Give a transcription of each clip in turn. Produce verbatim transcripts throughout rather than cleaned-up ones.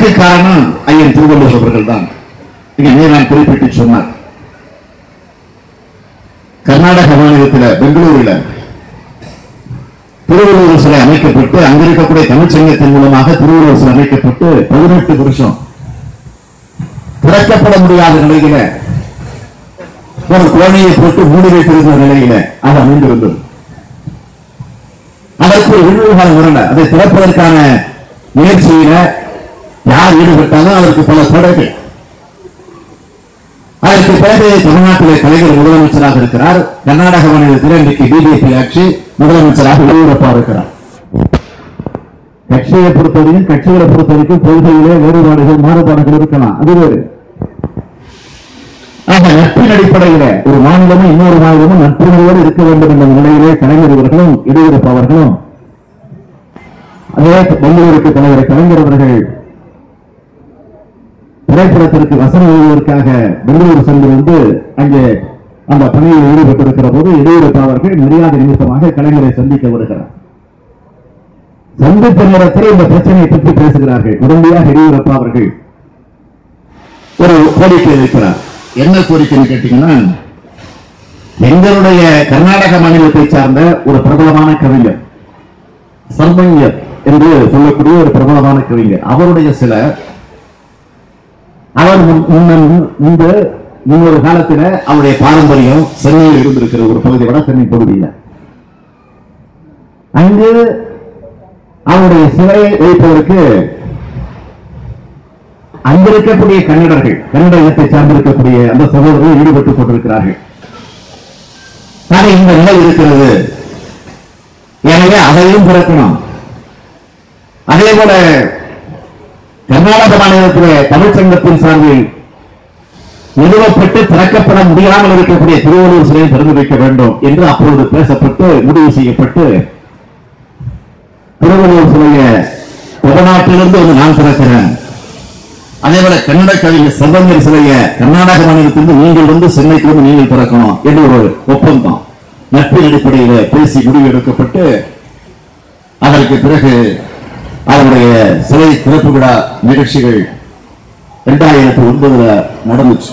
அதற்கு காரணம் ஐயன் திருவள்ளுவர் அவர்கள் தான். இங்கே நான் குறிப்பிட்டு சொன்னார். கர்நாடக மாநிலத்தில் பெங்களூரில் திருவள்ளுவர் சிலை அமைக்கப்பட்டு அங்க இருக்கக்கூடிய தமிழ்ச்சங்கத்தின் மூலமாக திருவள்ளுவர் சிலை அமைக்கப்பட்டு பதினெட்டு வருஷம் திறக்கப்பட முடியாத நிலையில ஒரு குழந்தையை போட்டு மூடி வைத்திருந்த நிலையில அது அமைந்திருந்தது. அதற்கு ஒரு விழிவுகாலம் வரல. அதை திறப்பதற்கான முயற்சியில யார் ஈடுபட்டாலும் அதற்கு பல தடைகள். அதற்கு பிறகு தமிழ்நாட்டிலே கலைஞர் முதலமைச்சராக இருக்கிறார். கர்நாடக மாநிலத்தில் இன்றைக்கு பிஜேபி ஆட்சி முதலமைச்சராக எடியூரப்பா இருக்கிறார். கட்சியை பொறுத்தவரைக்கும் கட்சிகளை பொறுத்தவரைக்கும் கொள்கையிலே வேறுபாடுகள் மாறுபாடுகள் இருக்கலாம், அது வேறு. ஆக நட்பின் அடிப்படையில ஒரு மாநிலமும் இன்னொரு மாநிலமும் நட்புறவோடு இருக்க வேண்டும் என்ற நிலையிலே கலைஞர் அவர்களும் எடியூரப்பா அவர்களும், அதே பெங்களூருக்கு தலைவர் கலைஞர் அவர்கள் திரைப்படத்திற்கு வசனம் எழுதுவதற்காக பெங்களூர் சென்றிருந்து அங்கே அந்த பணியில் ஈடுபட்டிருக்கிற போது எடியூரப்பா அவர்கள் மரியாதை நிமித்தமாக கலைஞரை சந்திக்க வருகிறார். சந்தித்த நேரத்தில் இந்த பிரச்சனையை பற்றி பேசுகிறார்கள். உடனடியாக எடியூரப்பா அவர்கள் ஒரு கோரிக்கை வைக்கிறார். என்ன கோரிக்கைன்னு கேட்டீங்கன்னா, எங்களுடைய கர்நாடக மாநிலத்தை சார்ந்த ஒரு பிரபலமான கவிஞர் சர்மஞ்சர் என்று சொல்லக்கூடிய ஒரு பிரபலமான கவிஞர், அவருடைய சில அவர் முன்பு இன்னொரு காலத்தில் அவருடைய பாரம்பரியம் சென்னையில் இருந்திருக்கிற ஒரு பகுதி, வட சென்னை பகுதியில், அங்கு அவருடைய சிலையை வைப்பதற்கு அங்க இருக்கக்கூடிய கன்னடர்கள், கன்னட இனத்தை சார்ந்திருக்கக்கூடிய அந்த சகோதரர்கள் ஈடுபட்டுக் கொண்டிருக்கிறார்கள். இந்த நிலை இருக்கிறது. எனவே அதையும் திறக்கணும். அதே போல கர்நாடக மாநிலத்திலே தமிழ்ச்சங்கத்தின் சார்பில் நிறுவப்பட்டு திறக்கப்பட முடியாமல் இருக்கக்கூடிய திருவள்ளுவர் சிலையை திறந்து வைக்க வேண்டும் என்று அப்பொழுது பேசப்பட்டு முடிவு செய்யப்பட்டு திருவள்ளுவர் சிலையை தமிழ்நாட்டிலிருந்து வந்து நான் திறக்கிறேன். அதேபோல கன்னட கவிஞர் சர்வஞ்சர் சிலையை கர்நாடக மாநிலத்திலிருந்து நீங்கள் வந்து சென்னைக்கு வந்து நீங்கள் திறக்கணும் என்று ஒரு ஒப்பந்தம் நட்பின் அடிப்படையில் பேசி முடிவு எடுக்கப்பட்டு அதற்கு பிறகு அவருடைய சிலை திறப்பு விழா நிகழ்ச்சிகள் இரண்டாயிரத்தி ஒன்பதுல நடந்துச்சு.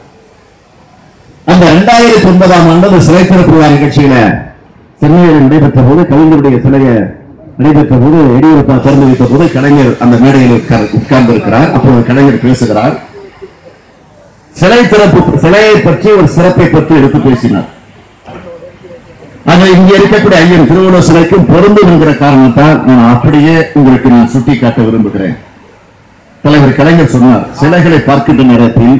அந்த இரண்டாயிரத்தி ஒன்பதாம் ஆண்டு சிலை திறப்பு விழா நிகழ்ச்சியில சென்னையில் நடைபெற்ற போது கலைஞருடைய சிலையை நடைபெற்ற போது எடியூரப்பா திறந்து வைத்த போது கலைஞர் அந்த மேடையில் உட்கார்ந்து இருக்கிறார். அப்போது கலைஞர் பேசுகிறார். சிலை திறப்பு சிலையை பற்றி ஒரு சிறப்பை பற்றி எடுத்து பேசினார். அது இங்க இருக்கக்கூடிய ஐயன் திருவள்ளுவர் சிலைக்கும் பொருந்தும் என்கிற காரணத்தால் நான் அப்படியே உங்களுக்கு நான் சுட்டி காட்ட விரும்புகிறேன். தலைவர் கலைஞர் சொன்னார், சிலைகளை பார்க்கின்ற நேரத்தில்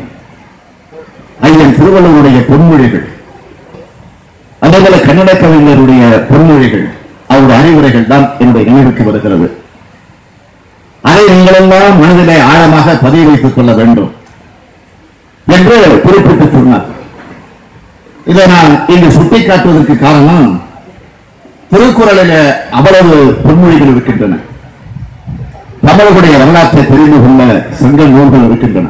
ஐயன் திருவள்ளுவருடைய பொன்மொழிகள், அதேபோல கன்னட கவிஞருடைய பொன்மொழிகள், அவருடைய அறிவுரைகள் தான் என்னுடைய நினைவுக்கு வருகிறது. அதை நீங்கள் எல்லாம் மனதிலே ஆழமாக பதிவு வைத்துக் கொள்ள வேண்டும் என்று குறிப்பிட்டு சொன்னார். இதை நான் இங்கு சுட்டிக்காட்டுவதற்கு காரணம், திருக்குறளில் அவ்வளவு பொன்மொழிகள் இருக்கின்றன. தமிழுடைய வரலாற்றை தெரிந்து கொள்ள சங்க நூல்கள் இருக்கின்றன.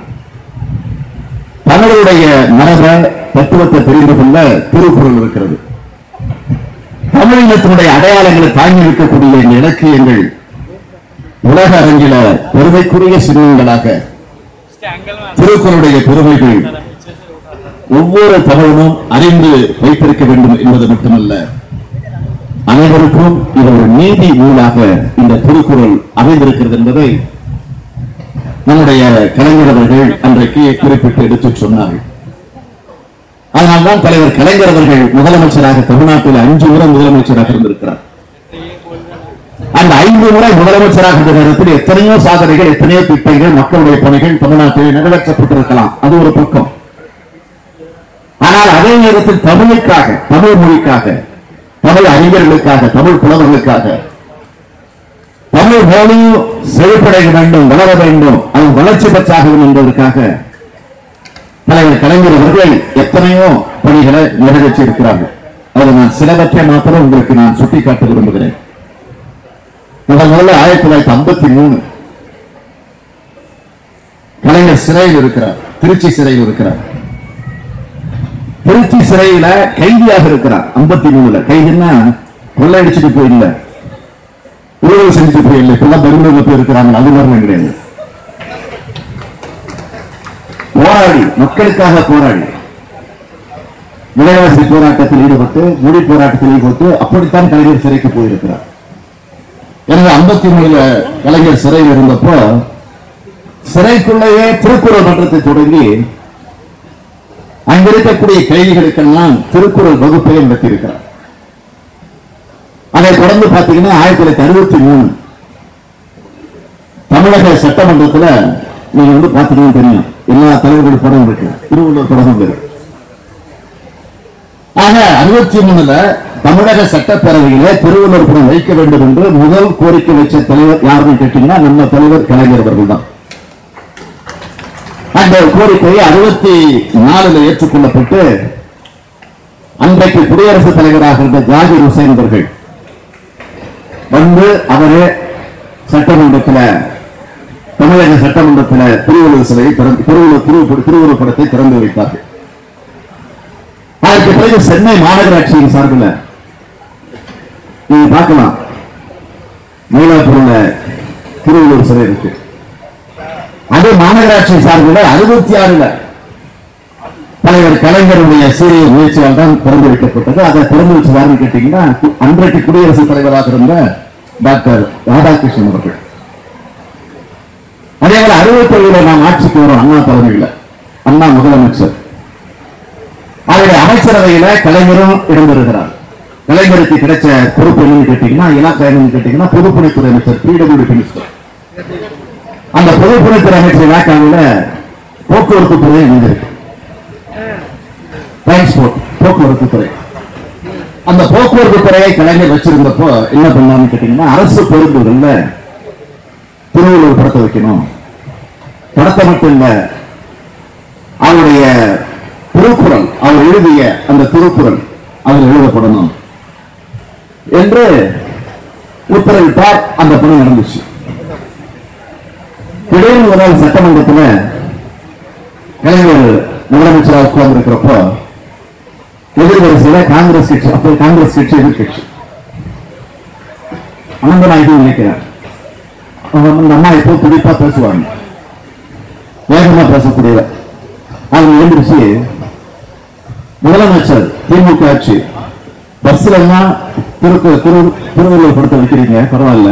தமிழுடைய மரப தத்துவத்தை தெரிந்து கொள்ள திருக்குறள் இருக்கிறது. தமிழினத்தினுடைய அடையாளங்களை தாங்கி இருக்கக்கூடிய இந்த இலக்கியங்கள் உலக அரங்கில பெருமைக்குரிய சிறுவங்களாக திருக்குறளுடைய பெருமைகள் ஒவ்வொரு தமிழனும் அறிந்து வைத்திருக்க வேண்டும் என்பது மட்டுமல்ல, அனைவருக்கும் இது ஒரு நீதி நூலாக இந்த திருக்குறள் அமைந்திருக்கிறது என்பதை நம்முடைய கலைஞர் அவர்கள் அன்றைக்கு குறிப்பிட்டு எடுத்து சொன்னார்கள். அதனால்தான் தலைவர் கலைஞர் அவர்கள் முதலமைச்சராக தமிழ்நாட்டில் அஞ்சு முறை முதலமைச்சராக இருந்திருக்கிறார். அந்த ஐந்து முறை முதலமைச்சராக இருந்த நேரத்தில் எத்தனையோ சாதனைகள், எத்தனையோ திட்டங்கள், மக்களுடைய பணிகள் தமிழ்நாட்டில் நிறைவேற்றப்பட்டிருக்கலாம். அது ஒரு பக்கம். ஆனால் அதே நேரத்தில் தமிழுக்காக, தமிழ் மொழிக்காக, தமிழ் அறிஞர்களுக்காக, தமிழ் புலவர்களுக்காக தமிழ் மொழி செழிப்படைய வேண்டும், வளர வேண்டும், அது வளர்ச்சி பெற்றாகும் என்பதற்காக தலைவர் கலைஞர் அவர்கள் எத்தனையோ பணிகளை நிறைவேற்றி இருக்கிறார்கள். அதில் நான் சிலவற்றை மாத்திரம் உங்களுக்கு நான் சுட்டிக்காட்ட விரும்புகிறேன். முதல் முதல்ல ஆயிரத்தி தொள்ளாயிரத்தி ஐம்பத்தி மூணு கலைஞர் சிறையில் இருக்கிறார். திருச்சி சிறையில் இருக்கிறார். திருச்சி சிறையில கைதியாக இருக்கிறார். ஐம்பத்தி மூணுல கைதின்னா கொள்ளையடிச்சுட்டு போயிடல, ஊழல் செஞ்சுட்டு போயிடல, இப்பெல்லாம் பெங்களூர்ல போய் இருக்கிறாங்க, அது மாதிரி கிடையாது. போராடி மக்களுக்காக போராடி விலைவாசி போராட்டத்தில் ஈடுபட்டு மொழி போராட்டத்தில் ஈடுபட்டு அப்படித்தான் கலைஞர் சிறைக்கு போயிருக்கிறார். எனவே ஐம்பத்தி மூணுல கலைஞர் சிறையில் இருந்தப்போ சிறைக்குள்ளேயே திருக்குறள் மன்றத்தை தொடங்கி அங்கிருக்கக்கூடிய கைதிகளுக்கெல்லாம் திருக்குறள் வகுப்பை நடத்தியிருக்கிறார். அதை தொடர்ந்து பாத்தீங்கன்னா ஆயிரத்தி தொள்ளாயிரத்தி அறுபத்தி மூணு தமிழக சட்டமன்றத்தில் நீங்க வந்து பாத்தீங்கன்னா தெரியும், எல்லா தலைவர்கள் படம் இருக்கு, திருவள்ளுவர் படம் இருக்கு. ஆக அறுபத்தி மூணுல தமிழக சட்டப்பேரவையிலே திருவள்ளுவர் படம் வைக்க வேண்டும் என்று முதல் கோரிக்கை வச்ச தலைவர் யாருன்னு கேட்டீங்கன்னா நம்ம தலைவர் கலைஞர் அவர்கள் தான். அந்த கோரிக்கையை அறுபத்தி நாலுல ஏற்றுக்கொள்ளப்பட்டு அன்றைக்கு குடியரசுத் தலைவராக இருந்த ஜாகிர் ஹுசைன் அவர்கள் வந்து அவரே சட்டமன்றத்தில் தமிழக சட்டமன்றத்தில் திருவள்ளுவர் சிலையை திருவள்ளுவர் திருவுருவப் படத்தை திறந்து வைத்தார்கள். அதற்கு பிறகு சென்னை மாநகராட்சியின் சார்பில் நீங்க பார்க்கலாம், மயிலாப்பூர்ல திருவள்ளுவர் சிலை இருக்கு. அது மாநகராட்சி சார்பில் அறுபத்தி ஆறுல தலைவர் கலைஞருடைய சீரிய முயற்சியால் தான் திறந்து வைக்கப்பட்டது. அதை திறந்து வச்சதான்னு கேட்டீங்கன்னா அன்றைக்கு குடியரசுத் தலைவராக இருந்த டாக்டர் ராதாகிருஷ்ணன் அவர்கள். அதே போல அறுபத்தி ஏழுல நாம் ஆட்சிக்கு வரும் அண்ணா தலைமையில் அண்ணா முதலமைச்சர், அவருடைய அமைச்சரவையில கலைஞரும் இடம்பெறுகிறார். கலைஞருக்கு கிடைச்ச பொறுப்பு என்னன்னு கேட்டீங்கன்னா இலாக்கா என்னன்னு கேட்டீங்கன்னா பொதுப்பணித்துறை அமைச்சர், பிடபிள்யூடி மினிஸ்டர். அந்த பொதுப்பணித்துறை அமைச்சர் இலாக்காவில் போக்குவரத்து துறை இணைந்திருக்கு, டிரான்ஸ்போர்ட் போக்குவரத்து துறை. அந்த போக்குவரத்து துறையை கலைஞர் வச்சிருந்தப்போ என்ன பண்ணான்னு கேட்டீங்கன்னா அரசு பேருந்துகள்ல திருவள்ளுவர் படத்தை வைக்கணும், படத்தை மட்டும் இல்ல அவருடைய திருக்குறள் அவர் எழுதிய அந்த திருக்குறள் அதில் எழுதப்படணும் என்று உத்தரவிட்டார். அந்த பணி நடந்துச்சு. திடீர்னு ஒரு நாள் சட்டமன்றத்தில் கலைஞர் முதலமைச்சராக உட்கார்ந்து இருக்கிறப்போ எதிர்வரிசையில காங்கிரஸ் கட்சி, அப்போ காங்கிரஸ் கட்சி எதிர்கட்சி அனந்தநாயகி நினைக்கிறார். அந்த அம்மா எப்போ துடிப்பா பேசுவாங்க, வேகமா பேசக்கூடிய. அவங்க எழுந்திருச்சு முதலமைச்சர் திமுக ஆட்சி பஸ்ல எல்லாம் திருவள்ளுவர் படத்தை வைக்கிறீங்க, பரவாயில்ல,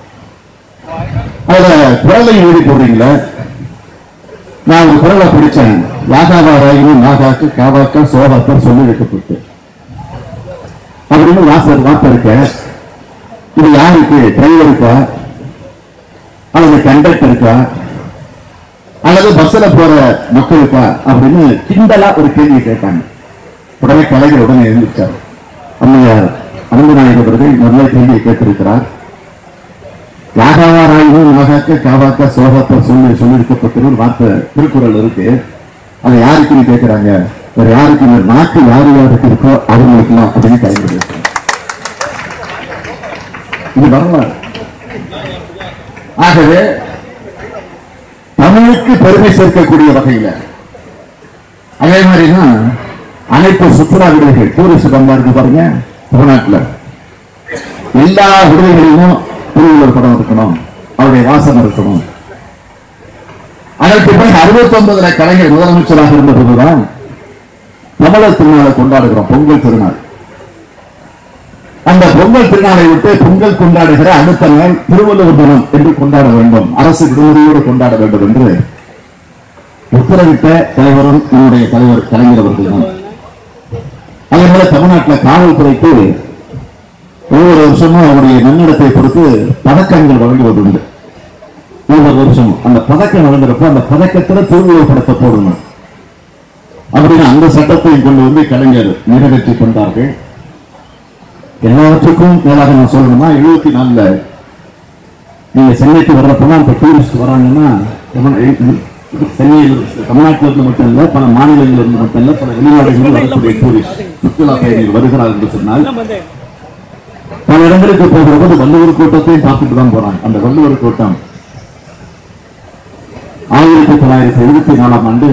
அதுல குரலையும் எழுதி போடுறீங்களா? நான் ஒரு குரலை பிடிச்சேன், யாகாவாராயினும் நாகாக்கு காவாக்கா சோகாக்கா சொல்லி வைக்கப்பட்டு அப்படின்னு வாசல் வார்த்தை இருக்க. இது யாருக்கு? டிரைவருக்கா அல்லது கண்டக்டருக்கா அல்லது பஸ்ல போற மக்களுக்கா அப்படின்னு கிண்டலா ஒரு கேள்வி கேட்டாங்க. உடனே கலைஞர் உடனே எழுந்திருச்சார். அம்மையார் அனந்தநாயக அவர்கள் நல்ல கேள்வியை கேட்டிருக்கிறார். யாகாவாராயினும் நாகாக்க காவாக்கா சோகாக்கா சொல்லி சொல்லியிருக்கப்பட்ட ஒரு வார்த்தை திருக்குறள் இருக்கு. அதை யாருக்குன்னு கேட்கிறாங்க. வேற யாருக்கு? இந்த நாக்கு யாரு யாருக்கு இருக்கோ அவங்களுக்குலாம் அப்படின்னு கலைஞர் பேசுறாங்க. இது வரலாறு. ஆகவே தமிழுக்கு பெருமை சேர்க்கக்கூடிய வகையில் அதே மாதிரிதான் அனைத்து சுற்றுலா விடுதிகள், டூரிஸ்ட் பங்கா இருக்கு பாருங்க தமிழ்நாட்டில், எல்லா விடுதிகளிலும் திருவள்ளுவர் படம் இருக்கணும், அவருடைய வாசகம் இருக்கணும். அதற்கு பிறகு அறுபத்தி ஒன்பதுல கலைஞர் முதலமைச்சராக இருந்த போதுதான் தமிழர் திருநாளை கொண்டாடுகிறோம், பொங்கல் திருநாள். அந்த பொங்கல் திருநாளை விட்டு பொங்கல் கொண்டாடுகிற அடுத்த நாள் திருவள்ளுவர் தினம் என்று கொண்டாட வேண்டும், அரசு விடுமுறையோடு கொண்டாட வேண்டும் என்று உத்தரவிட்ட தலைவரும் என்னுடைய தலைவர் கலைஞர் அவர்கள் தான். அதே போல தமிழ்நாட்டில் காவல்துறைக்கு ஒவ்வொரு வருஷமும் அவருடைய நன்னடத்தை பொறுத்து பதக்கங்கள் வழங்குவது உண்டு. ஒவ்வொரு வருஷமும் அந்த பதக்கம் வழங்குறப்ப அந்த பதக்கத்தில் திருவள்ளுவர் படத்தை போடணும் அப்படின்னு அந்த சட்டத்தையும் கொண்டு வந்து கலைஞர் நிறைவேற்றி கொண்டார்கள். எல்லாவற்றுக்கும் மேலாக நான் சொல்லணும்னா எழுபத்தி நாலுல நீங்க சென்னைக்கு வர்றப்பதான் இப்ப டூரிஸ்ட் வராங்கன்னா சென்னையில் தமிழ்நாட்டில் இருந்து மட்டும் இல்ல, பல மாநிலங்களில் இருந்து மட்டும் இல்ல, பல வெளிநாடுகளில் வரக்கூடிய டூரிஸ்ட் சுற்றுலா பயணிகள் வருகிறார் என்று சொன்னால் பல இடங்களுக்கு போகிற போது வள்ளுவர் கூட்டத்தையும் பார்த்துட்டு தான் போறாங்க. அந்த வள்ளுவர் கூட்டம் ஆயிரத்தி தொள்ளாயிரத்தி எழுபத்தி நாலாம் ஆண்டு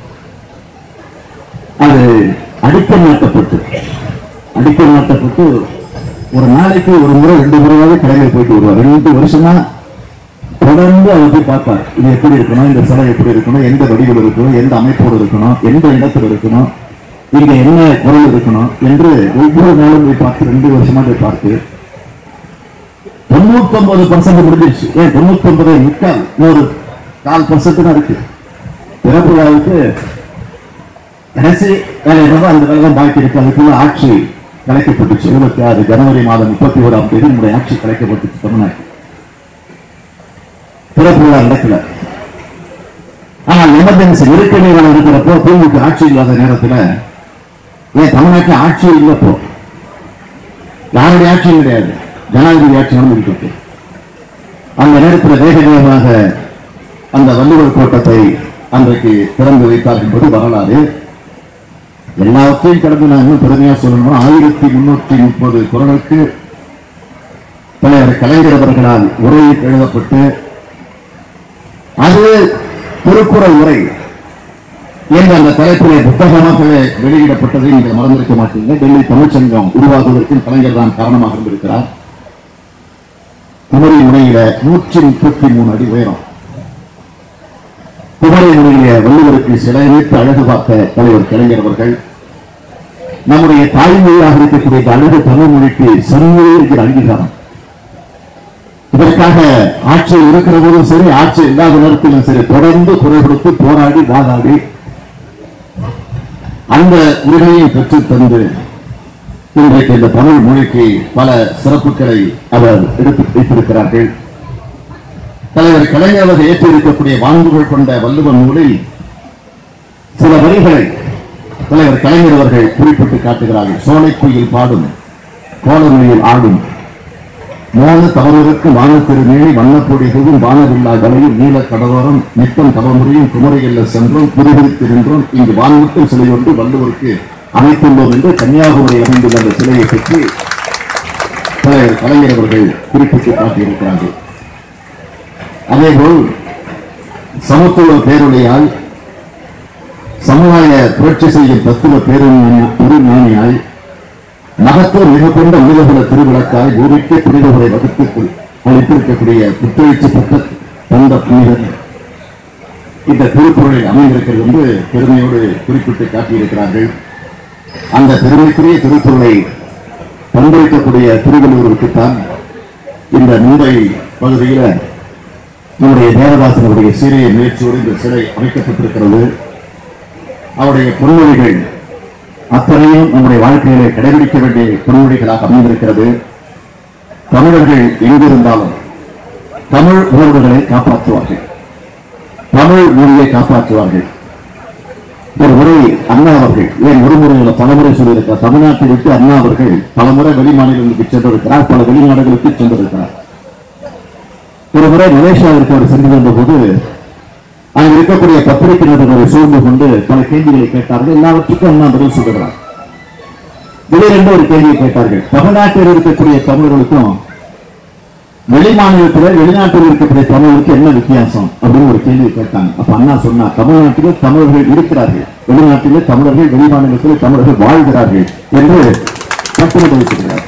அது அடிக்கல் நாட்டப்பட்டு அடிக்கல் நாட்டப்பட்டு ஒரு நாளைக்கு ஒரு முறை ரெண்டு முறையாவது கலைஞர் போயிட்டு வருவார். ரெண்டு வருஷமா தொடர்ந்து அவர் போய் பார்ப்பார். இது எப்படி இருக்கணும், இந்த சிலை எப்படி இருக்கணும், எந்த வடிவில் இருக்கணும், எந்த அமைப்போடு இருக்கணும், எந்த இடத்துல இருக்கணும், இங்க என்ன பொருள் இருக்கணும் என்று ஒவ்வொரு நாளும் போய் பார்த்து ரெண்டு வருஷமா போய் பார்த்து தொண்ணூத்தி ஒன்பது பர்சன்ட் முடிஞ்சிருச்சு. ஏன் தொண்ணூத்தி ஒன்பது முக்கால் ஒரு கால் பர்சன்ட் தான் இருக்கு. பிறப்பு விழாவுக்கு கடைசி வேலை அந்த வேலை தான் பாக்கி இருக்கு. அதுக்குள்ள ஆட்சி கலைக்கப்பட்டுச்சு. இருபத்தி ஆறு ஜனவரி மாதம் முப்பத்தி ஓராம் தேதி நம்முடைய ஆட்சி கலைக்கப்பட்டுச்சு தமிழ்நாட்டில். பிறப்பு விழா நடக்கல. ஆனால் எமர்ஜென்சி நெருக்கடி இருக்கிறப்போ திமுக ஆட்சி இல்லாத நேரத்தில் ஏன் தமிழ்நாட்டில் ஆட்சி இல்லப்போ யாருடைய ஆட்சியும் கிடையாது, ஜனாதிபதி ஆட்சி நடந்துட்டு அந்த நேரத்தில் வேக வேகமாக அந்த வள்ளுவர் கோட்டத்தை அன்றைக்கு திறந்து வைத்தார் என்பது வரலாறு. எல்லாவற்றையும் கடந்து நான் இன்னும் பெருமையா சொல்லணும். ஆயிரத்தி முன்னூற்றி முப்பது குரலுக்கு தலைவர் கலைஞர் அவர்களால் உரை எழுதப்பட்டு அது திருக்குறள் உரை என்ற அந்த தலைப்பிலே புத்தகமாக வெளியிடப்பட்டதை நீங்கள் மறந்திருக்க மாட்டீங்க. டெல்லி தமிழ்ச்சங்கம் உருவாகுவதற்கு கலைஞர் தான் காரணமாக இருந்திருக்கிறார். குமரி முனையில நூற்றி முப்பத்தி மூணு அடி உயரம் குமரி முனையில வள்ளுவருக்கு சிலை வைத்து அழகு பார்த்த தலைவர் கலைஞர் அவர்கள் நம்முடைய தாய்மொழியாக இருக்கக்கூடிய அழகு தமிழ் மொழிக்கு செம்மொழி இருக்கிற அங்கீகாரம். இதற்காக ஆட்சியில் இருக்கிற போதும் சரி, ஆட்சி இல்லாத நேரத்திலும் சரி, தொடர்ந்து குரல் கொடுத்து போராடி வாதாடி அந்த உரிமையை பெற்றுத் தந்து இன்றைக்கு இந்த தமிழ் மொழிக்கு பல சிறப்புகளை அவர் எடுத்து வைத்திருக்கிறார்கள். தலைவர் கலைஞர் அவர்கள் ஏற்றிருக்கக்கூடிய வாங்குகள் கொண்ட வள்ளுவன் நூலில் சில வரிகளை தலைவர் கலைஞர் அவர்கள் குறிப்பிட்டு காட்டுகிறார்கள். சோலைக்குயில் பாடும், கோலமொழியில் ஆடும், மோன தவறுக்கும் வானத்திருமேனி வண்ணப்பொடிகளும் வானவில்லா கலையும் நீல கடலோரம் நித்தம் தவமுறையும் குமரையில் சென்றோம் புதுவிருத்திருந்தோம் இங்கு வான்முட்டும் சிலை ஒன்று வள்ளுவருக்கு அமைத்துள்ளோம் என்று கன்னியாகுமரி அமைந்துள்ள அந்த சிலையை பற்றி தலைவர் கலைஞர் அவர்கள் குறிப்பிட்டு காட்டியிருக்கிறார்கள். அதேபோல் சமத்துவ பேரொழியால் சமுதாய புரட்சி செய்யும் தத்துவ பெருஞானியாய் மகத்துவம் மிக கொண்ட உலகுல திருவிளக்காய் பூமிக்கு புனிதவரை வகுத்து அளித்திருக்கக்கூடிய புத்தெழுச்சி பெற்ற தந்த புனிதர் இந்த திருக்குறளில் அமைந்திருக்கிறது என்று பெருமையோடு குறிப்பிட்டு காட்டியிருக்கிறார்கள். அந்த பெருமைக்குரிய திருக்குறளை பங்களிக்கக்கூடிய திருவள்ளுவருக்குத்தான் இந்த மும்பை பகுதியில் நம்முடைய தேவதாசனுடைய சிறிய முயற்சியோடு இந்த சிலை அமைக்கப்பட்டிருக்கிறது. அவருடைய பொன்மொழிகள் அத்தனையும் நம்முடைய வாழ்க்கையிலே கடைபிடிக்க வேண்டிய பொன்மொழிகளாக அமைந்திருக்கிறது. தமிழர்கள் எங்கிருந்தாலும் தமிழ் உணர்வுகளை காப்பாற்றுவார்கள், தமிழ் மொழியை காப்பாற்றுவார்கள். ஒரு முறை அண்ணா அவர்கள் ஏன் ஒரு முறை பலமுறை சொல்லியிருக்கிறார், தமிழ்நாட்டை விட்டு அண்ணா அவர்கள் பலமுறை வெளிமாநிலங்களுக்கு சென்றிருக்கிறார், பல வெளிநாடுகளுக்கு சென்றிருக்கிறார். ஒரு முறை மலேசியாவிற்கு அவர் சென்று வந்த போது அங்கு இருக்கக்கூடிய பத்திரிகை நிருபர்களை சூழ்ந்து கொண்டு பல கேள்விகளை கேட்டார்கள். எல்லாவற்றுக்கும் அண்ணா பதில் சொல்லுகிறார். திடீரென்று ஒரு கேள்வியை கேட்டார்கள். தமிழ்நாட்டில் இருக்கக்கூடிய தமிழர்களுக்கும் வெளிமாநிலத்தில் வெளிநாட்டில் இருக்கக்கூடிய தமிழர்களுக்கு என்ன வித்தியாசம் அப்படின்னு ஒரு கேள்வியை கேட்டாங்க. அப்ப அண்ணா சொன்னார், தமிழ்நாட்டிலே தமிழர்கள் இருக்கிறார்கள், வெளிநாட்டிலே தமிழர்கள், வெளிமாநிலத்திலே தமிழர்கள் வாழ்கிறார்கள் என்று பட்டியல் வைத்திருக்கிறார்.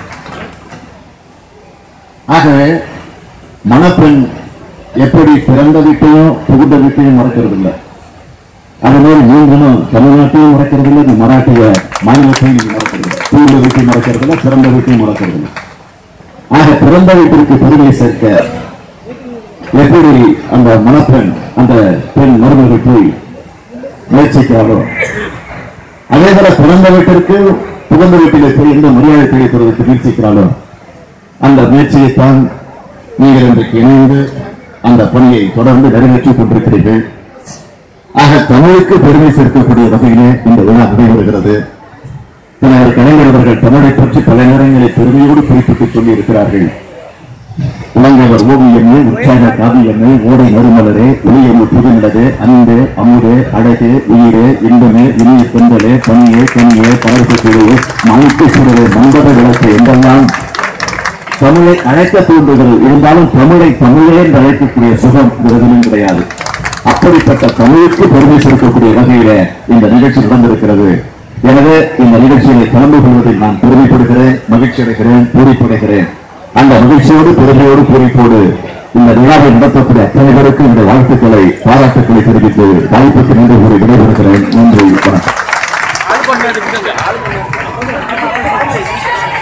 ஆகவே மணப்பெண் எப்படி பிறந்த வீட்டையும் புகுந்த வீட்டையும் மறக்கிறது இல்லை, அதுபோல் நீங்களும் தமிழ்நாட்டையும் மறக்கிறது இல்லை, மராட்டிய மாநிலத்தையும் நீங்க மறக்கிறது இல்லை, புகுந்த வீட்டையும் மறக்கிறது இல்லை, பிறந்த வீட்டையும் மறக்கிறது இல்லை. ஆக பிறந்த வீட்டிற்கு பெருமை சேர்க்க எப்படி அந்த மணப்பெண் அந்த பெண் மருமகள் போய் முயற்சிக்கிறாரோ, அதே போல பிறந்த வீட்டிற்கு புகுந்த வீட்டிலே போய் எந்த மரியாதை தெளிப்பதற்கு முயற்சிக்கிறாரோ அந்த முயற்சியைத்தான் நீங்கள் இன்றைக்கு இணைந்து அந்த பணியை தொடர்ந்து நிறைவேற்றிக் கொண்டிருக்கிறீர்கள். ஆக தமிழுக்கு பெருமை சேர்க்கக்கூடிய வகையிலே இந்த விழா நடைபெறுகிறது. தலைவர் கலைஞர் அவர்கள் தமிழை பற்றி பல நேரங்களில் பெருமையோடு குறிப்பிட்டு சொல்லி இருக்கிறார்கள். இளைஞர் ஓவியமே, உற்சாக காவியமே, ஓடை நறுமலரே, ஒளியமு புதுநிலவே, அன்பே, அமுதே, அழகே, உயிரே, இன்பமே, இனிய பெண்களே, பணியே, கனியே, பலருக்கு குழுவே, மாய்க்கு சுடரே, மண்டப விளக்கு என்றெல்லாம் தமிழை அழைக்க தூண்டுகிறது. இருந்தாலும் தமிழை தமிழே என்று அழைக்கக்கூடிய சுகம் விருதிலும் கிடையாது. அப்படிப்பட்ட தமிழுக்கு பெருமை சேர்க்கக்கூடிய வகையில இந்த நிகழ்ச்சி நடந்திருக்கிறது. எனவே இந்த நிகழ்ச்சியை கலந்து கொள்வதில் நான் பெருமைப்படுகிறேன், மகிழ்ச்சி அடைகிறேன், பூரிப்படைகிறேன். அந்த மகிழ்ச்சியோடு பெருமையோடு பூரிப்போடு இந்த விழாவை நடத்தக்கூடிய அத்தனை பேருக்கு இந்த வாழ்த்துக்களை பாராட்டுக்களை தெரிவித்து வாய்ப்புக்கு நின்று கூறி விடைபெறுகிறேன். நன்றி, வணக்கம்.